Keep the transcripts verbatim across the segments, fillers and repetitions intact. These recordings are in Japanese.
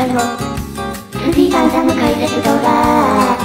サの エスディー ガンダム解説動画。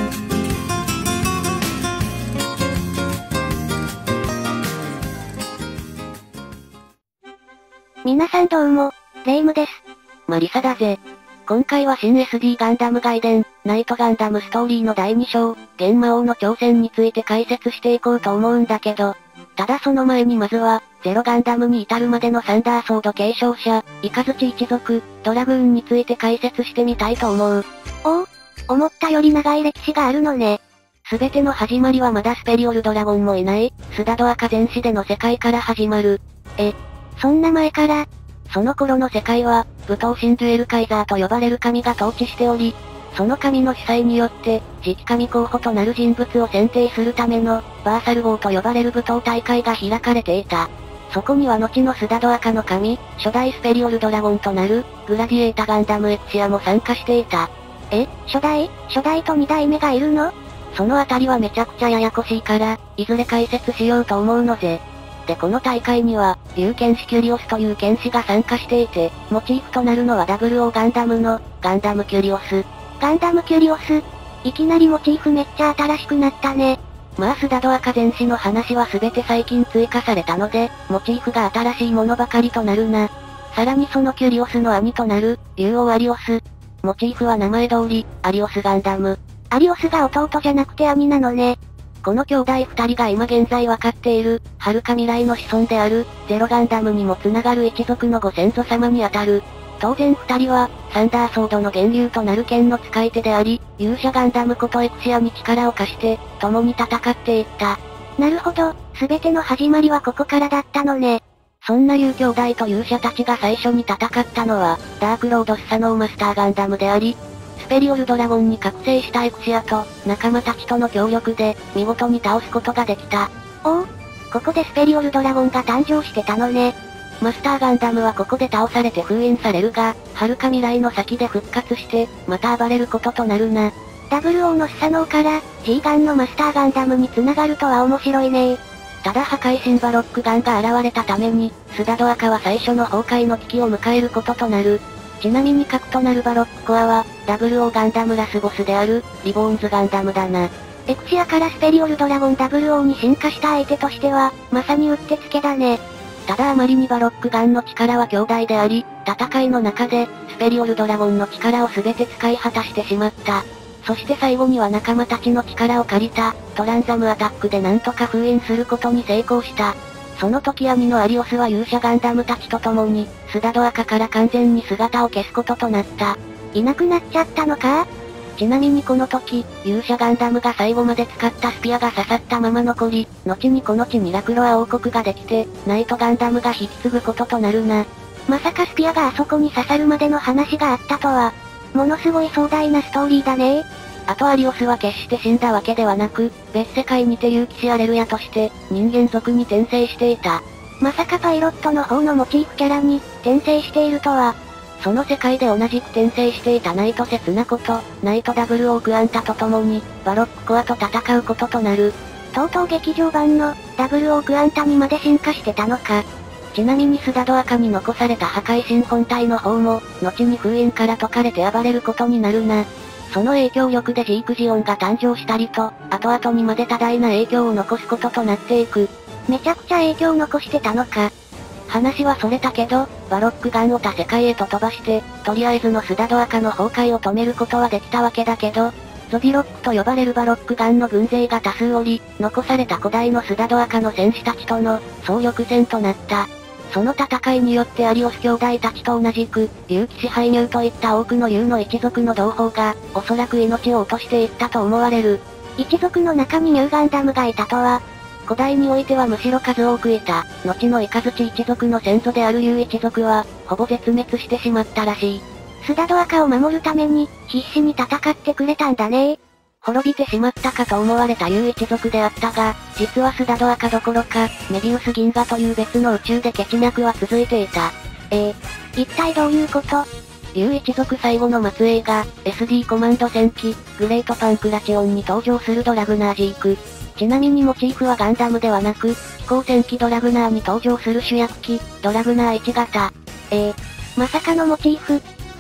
皆さんどうも、レイムです。 マリサだぜ。今回は新 エスディー ガンダムガイデン、ナイトガンダムストーリーのだいに章、幻魔王の挑戦について解説していこうと思うんだけど、ただその前にまずは、ゼロガンダムに至るまでのサンダーソード継承者、イカズチ一族、ドラグーンについて解説してみたいと思う。 おお、思ったより長い歴史があるのね。 すべての始まりはまだスペリオルドラゴンもいない、スダドアカ全史での世界から始まる。 え、そんな前から、 その頃の世界は、武闘神デュエルカイザーと呼ばれる神が統治しており、その神の司祭によって、次期神候補となる人物を選定するための、バーサル号と呼ばれる武闘大会が開かれていた。そこには後のスダドアカの神、初代スペリオルドラゴンとなる、グラディエータガンダムエクシアも参加していた。 え、初代初代と二代目がいるの？ そのあたりはめちゃくちゃややこしいから、いずれ解説しようと思うのぜ。でこの大会には、竜剣士キュリオスという剣士が参加していて、モチーフとなるのは ダブルオー ガンダムの、ガンダムキュリオス。 ガンダムキュリオス。いきなりモチーフめっちゃ新しくなったね。 まあスダドアカ全史の話は全て最近追加されたので、モチーフが新しいものばかりとなるな。さらにそのキュリオスの兄となる、竜王アリオス。モチーフは名前通り、アリオスガンダム。 アリオスが弟じゃなくて兄なのね。 この兄弟二人が今現在わかっている、遥か未来の子孫である、ゼロガンダムにも繋がる一族のご先祖様にあたる。当然二人は、サンダーソードの源流となる剣の使い手であり、勇者ガンダムことエクシアに力を貸して、共に戦っていった。 なるほど、すべての始まりはここからだったのね。 そんな竜兄弟と勇者たちが最初に戦ったのは、ダークロードスサノーマスターガンダムであり、スペリオルドラゴンに覚醒したエクシアと、仲間たちとの協力で、見事に倒すことができた。 おお、ここでスペリオルドラゴンが誕生してたのね。 マスターガンダムはここで倒されて封印されるが、遥か未来の先で復活して、また暴れることとなるな。 ダブルオーのスサノーから、G ガンのマスターガンダムに繋がるとは面白いね。 ただ破壊神バロックガンが現れたために、スダドアカは最初の崩壊の危機を迎えることとなる。ちなみに核となるバロックコアは、ダブルオー ガンダムラスボスである、リボーンズガンダムだな。 エクシアからスペリオルドラゴン ダブルオー に進化した相手としては、まさにうってつけだね。 ただあまりにバロックガンの力は強大であり、戦いの中で、スペリオルドラゴンの力を全て使い果たしてしまった。そして最後には仲間たちの力を借りた、トランザムアタックでなんとか封印することに成功した。その時兄のアリオスは勇者ガンダムたちと共に、スダドアカから完全に姿を消すこととなった。 いなくなっちゃったのか？ ちなみにこの時、勇者ガンダムが最後まで使ったスピアが刺さったまま残り、後にこの地にラクロア王国ができて、ナイトガンダムが引き継ぐこととなるな。 まさかスピアがあそこに刺さるまでの話があったとは、ものすごい壮大なストーリーだね。 あとアリオスは決して死んだわけではなく、別世界にて竜騎士アレルヤとして、人間族に転生していた。 まさかパイロットの方のモチーフキャラに、転生しているとは。 その世界で同じく転生していたナイトセツナこと、ナイトダブルオークアンタと共に、バロックコアと戦うこととなる。 とうとう劇場版の、ダブルオークアンタにまで進化してたのか。 ちなみにスダドアカに残された破壊神本体の方も、後に封印から解かれて暴れることになるな。その影響力でジークジオンが誕生したりと、後々にまで多大な影響を残すこととなっていく。 めちゃくちゃ影響を残してたのか。 話はそれたけど、バロックガンを他世界へと飛ばして、とりあえずのスダドアカの崩壊を止めることはできたわけだけど、ゾディロックと呼ばれるバロックガンの軍勢が多数おり、残された古代のスダドアカの戦士たちとの、総力戦となった。その戦いによってアリオス兄弟たちと同じく、竜騎士排入といった多くの竜の一族の同胞が、おそらく命を落としていったと思われる。 一族の中にニューガンダムがいたとは、 古代においてはむしろ数多くいた、後のイカズチ一族の先祖である竜一族は、ほぼ絶滅してしまったらしい。 スダドアカを守るために、必死に戦ってくれたんだね。 滅びてしまったかと思われた竜一族であったが、実はスダドアカどころか、メビウス銀河という別の宇宙で血脈は続いていた。 えー、一体どういうこと？ 竜一族最後の末裔が、エスディー コマンド戦機、グレートパンクラチオンに登場するドラグナージーク。ちなみにモチーフはガンダムではなく、飛行戦機ドラグナーに登場する主役機、ドラグナーいち型。 えー、まさかのモチーフ。竜、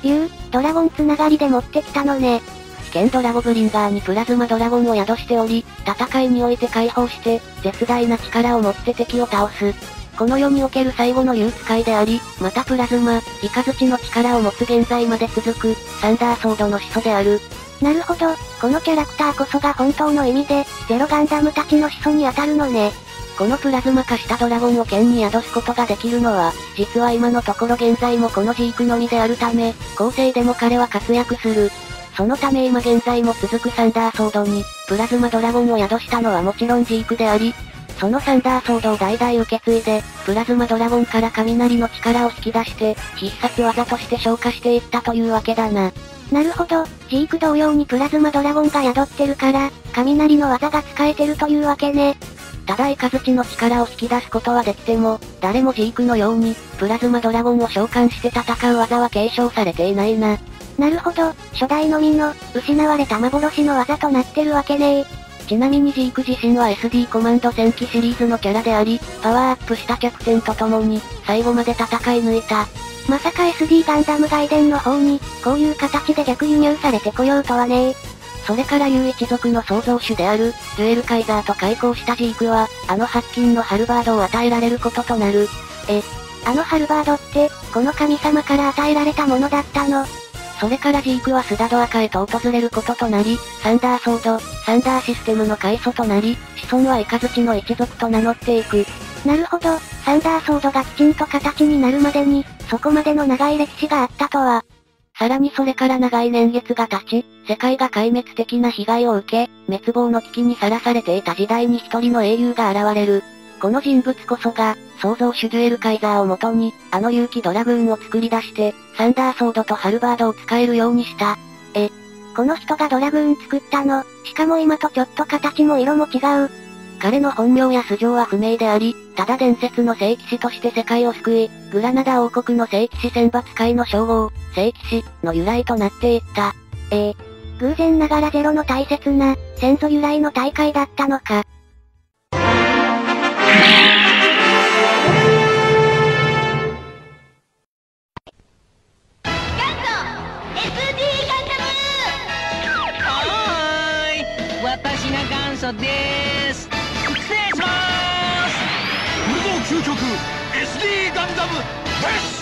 ドラゴンつながりで持ってきたのね。 危険ドラゴブリンガーにプラズマドラゴンを宿しており、戦いにおいて解放して、絶大な力を持って敵を倒す。この世における最後の竜使いであり、またプラズマ、イカズチの力を持つ現在まで続く、サンダーソードの始祖である。 なるほど、このキャラクターこそが本当の意味で、ゼロガンダムたちの始祖に当たるのね。 このプラズマ化したドラゴンを剣に宿すことができるのは、実は今のところ現在もこのジークのみであるため、後世でも彼は活躍する。そのため今現在も続くサンダーソードに、プラズマドラゴンを宿したのはもちろんジークであり、そのサンダーソードを代々受け継いで、プラズマドラゴンから雷の力を引き出して、必殺技として消化していったというわけだな。 なるほど、ジーク同様にプラズマドラゴンが宿ってるから、雷の技が使えてるというわけね。 ただイカズチの力を引き出すことはできても、誰もジークのように、プラズマドラゴンを召喚して戦う技は継承されていないな。 なるほど、初代のみの、失われた幻の技となってるわけね。 ちなみにジーク自身は エスディー コマンド戦記シリーズのキャラであり、パワーアップした客船と共に、最後まで戦い抜いた。 まさか エスディー ガンダム外伝の方に、こういう形で逆輸入されてこようとはね。 それからユウ一族の創造主である、デュエルカイザーと開口したジークは、あの白金のハルバードを与えられることとなる。 え、あのハルバードって、この神様から与えられたものだったの？ それからジークはスダドアカへと訪れることとなり、サンダーソード、サンダーシステムの開祖となり、子孫はイカズチの一族と名乗っていく。 なるほど、サンダーソードがきちんと形になるまでに、そこまでの長い歴史があったとは。 さらにそれから長い年月が経ち、世界が壊滅的な被害を受け、滅亡の危機にさらされていた時代に一人の英雄が現れる。この人物こそが、創造主デュエルカイザーをもとに、あの勇気ドラグーンを作り出して、サンダーソードとハルバードを使えるようにした。 え、この人がドラグーン作ったの？しかも今とちょっと形も色も違う。 彼の本名や素性は不明であり、ただ伝説の聖騎士として世界を救い、グラナダ王国の聖騎士選抜会の称号、聖騎士の由来となっていった。 えー、偶然ながらゼロの大切な、先祖由来の大会だったのか。 私が元祖でーす。失礼しまーす。 無造究極 エスディー ガンダムです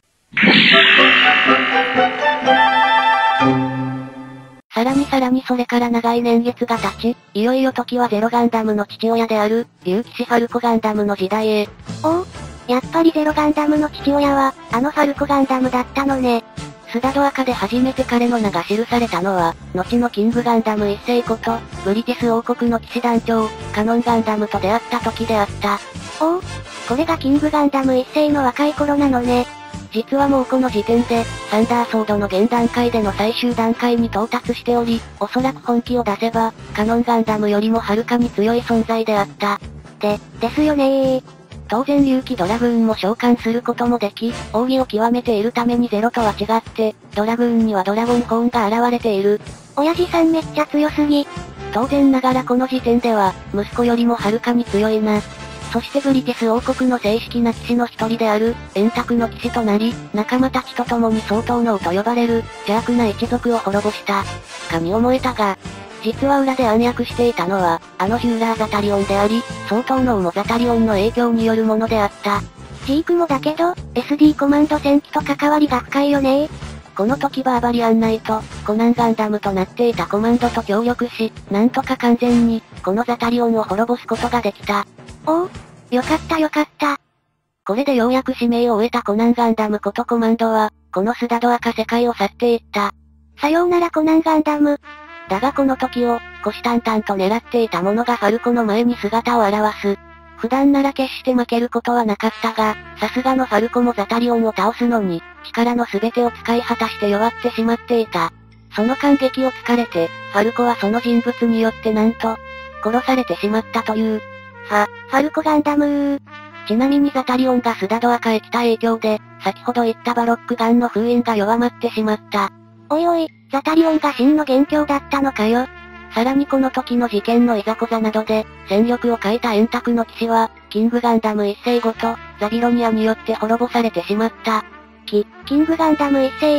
さらにさらにそれから長い年月が経ち、いよいよ時はゼロガンダムの父親である、竜騎士ファルコガンダムの時代へ。 おお、やっぱりゼロガンダムの父親は、あのファルコガンダムだったのね。 スダドアカで初めて彼の名が記されたのは、後のキングガンダム一世こと、ブリティス王国の騎士団長、カノンガンダムと出会った時であった。 おお、これがキングガンダム一世の若い頃なのね。 実はもうこの時点で、サンダーソードの現段階での最終段階に到達しており、おそらく本気を出せば、カノンガンダムよりもはるかに強い存在であった。 で、ですよねー。 当然勇気ドラグーンも召喚することもでき、奥義を極めているためにゼロとは違って、ドラグーンにはドラゴンホーンが現れている。 親父さんめっちゃ強すぎ。 当然ながらこの時点では、息子よりもはるかに強いな。そしてブリティス王国の正式な騎士の一人である、円卓の騎士となり、仲間たちと共に総統王と呼ばれる、邪悪な一族を滅ぼした。かに思えたが、実は裏で暗躍していたのは、あのヒューラーザタリオンであり、総統王もザタリオンの影響によるものであった。 ジークもだけど、エスディー コマンド戦記と関わりが深いよね。 この時バーバリアンナイト、コナンガンダムとなっていたコマンドと協力し、なんとか完全に、このザタリオンを滅ぼすことができた。 おお、よかったよかった。 これでようやく使命を終えたコナンガンダムことコマンドは、このスダドアカ世界を去っていった。 さようならコナンガンダム。 だがこの時を、虎視眈々と狙っていた者がファルコの前に姿を現す。普段なら決して負けることはなかったが、さすがのファルコもザタリオンを倒すのに、力の全てを使い果たして弱ってしまっていた。その感激を突かれて、ファルコはその人物によってなんと、殺されてしまったという。 ファ、ファルコガンダムー。 ちなみにザタリオンがスダドアカへ来た影響で、先ほど言ったバロックガンの封印が弱まってしまった。 おいおい、ザタリオンが真の元凶だったのかよ。 さらにこの時の事件のいざこざなどで、戦力を欠いた円卓の騎士は、キングガンダム一世ごと、ザビロニアによって滅ぼされてしまった。 き、キングガンダム一世。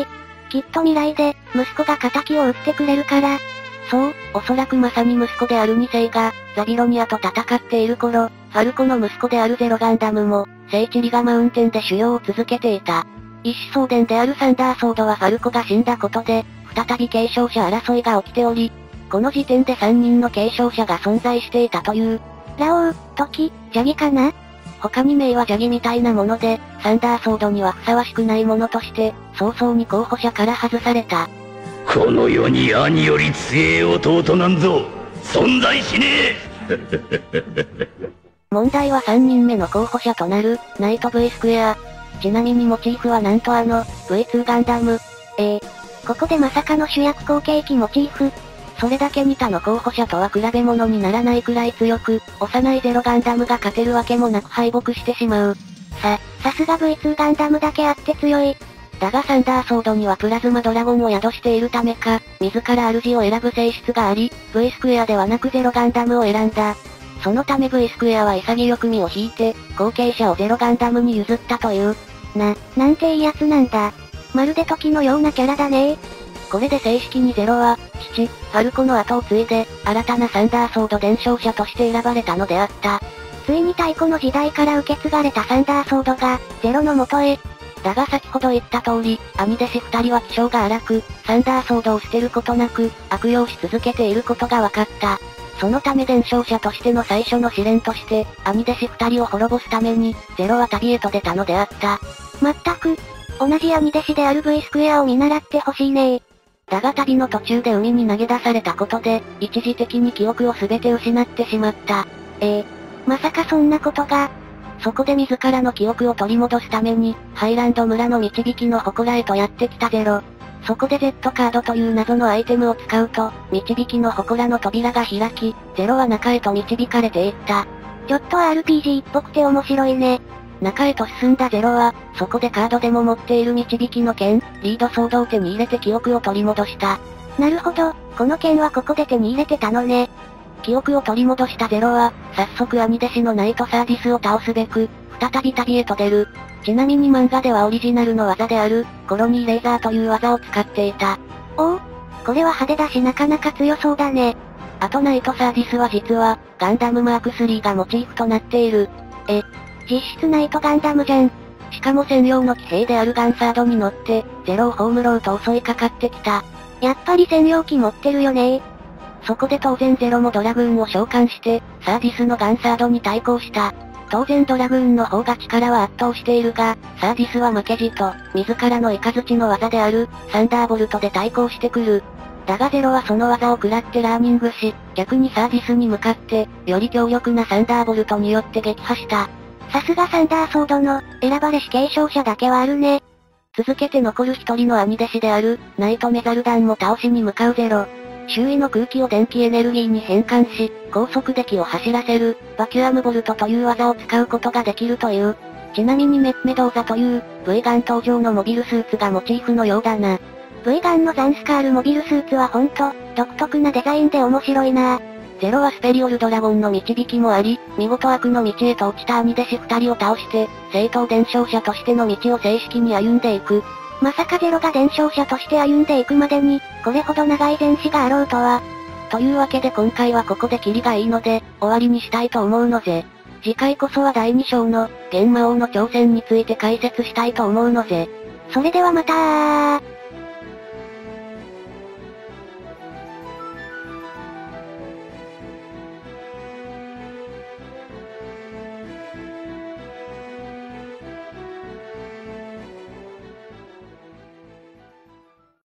きっと未来で、息子が仇を討ってくれるから。 そう、おそらくまさに息子であるに世が、ザビロニアと戦っている頃、ファルコの息子であるゼロガンダムも、聖地リガマウンテンで修行を続けていた。一子相伝であるサンダーソードはファルコが死んだことで、再び継承者争いが起きており、この時点でさんにんの継承者が存在していたという。 ラオウ、トキ、ジャギかな？ 他に名はジャギみたいなもので、サンダーソードにはふさわしくないものとして、早々に候補者から外された。 この世に兄より強え弟なんぞ、存在しねえ問題はさんにんめの候補者となる、ナイト V スクエア。ちなみにモチーフはなんとあの、ブイツー ガンダム。 えー、ここでまさかの主役後継機モチーフ。 それだけに他の候補者とは比べ物にならないくらい強く、幼いゼロガンダムが勝てるわけもなく敗北してしまう。 さ、さすが ブイツー ガンダムだけあって強い。 だがサンダーソードにはプラズマドラゴンを宿しているためか、自ら主を選ぶ性質があり、V スクエアではなくゼロガンダムを選んだ。そのため V スクエアは潔く身を引いて、後継者をゼロガンダムに譲ったという。 な、なんていいやつなんだ。まるで時のようなキャラだね。 これで正式にゼロは、父、ファルコの後を継いで、新たなサンダーソード伝承者として選ばれたのであった。 ついに太古の時代から受け継がれたサンダーソードが、ゼロの元へ。 だが先ほど言った通り、兄弟子二人は気性が荒く、サンダーソードを捨てることなく、悪用し続けていることが分かった。そのため伝承者としての最初の試練として、兄弟子二人を滅ぼすために、ゼロは旅へと出たのであった。 まったく、同じ兄弟子である V スクエアを見習ってほしいね。 だが旅の途中で海に投げ出されたことで、一時的に記憶を全て失ってしまった。 ええー、まさかそんなことが。 そこで自らの記憶を取り戻すために、ハイランド村の導きの祠へとやってきたゼロ。そこで Z カードという謎のアイテムを使うと、導きの祠の扉が開き、ゼロは中へと導かれていった。 ちょっと アールピージー っぽくて面白いね。 中へと進んだゼロは、そこでカードでも持っている導きの剣、リードソードを手に入れて記憶を取り戻した。 なるほど、この剣はここで手に入れてたのね。 記憶を取り戻したゼロは、早速兄弟子のナイトサーディスを倒すべく、再び旅へと出る。ちなみに漫画ではオリジナルの技である、コロニーレーザーという技を使っていた。 おお、これは派手だしなかなか強そうだね。 あとナイトサーディスは実は、ガンダムマークスリーがモチーフとなっている。 え、実質ナイトガンダムじゃん。 しかも専用の騎兵であるガンサードに乗って、ゼロを葬ろうと襲いかかってきた。 やっぱり専用機持ってるよね。 そこで当然ゼロもドラグーンを召喚して、サーディスのガンサードに対抗した。当然ドラグーンの方が力は圧倒しているが、サーディスは負けじと、自らのイカズチの技である、サンダーボルトで対抗してくる。だがゼロはその技を食らってラーニングし、逆にサーディスに向かって、より強力なサンダーボルトによって撃破した。 さすがサンダーソードの、選ばれし継承者だけはあるね。 続けて残る一人の兄弟子である、ナイトメザルダンも倒しに向かうゼロ。周囲の空気を電気エネルギーに変換し、高速で気を走らせる、バキュアムボルトという技を使うことができるという。ちなみにメッメドーザという、V ガン登場のモビルスーツがモチーフのようだな。 V ガンのザンスカールモビルスーツはほんと、独特なデザインで面白いな。 ゼロはスペリオルドラゴンの導きもあり、見事悪の道へと落ちた兄弟子二人を倒して、正統伝承者としての道を正式に歩んでいく。 まさかゼロが伝承者として歩んでいくまでに、これほど長い前史があろうとは。 というわけで今回はここでキリがいいので、終わりにしたいと思うのぜ。次回こそはだいに章の、幻魔王の挑戦について解説したいと思うのぜ。 それではまたー。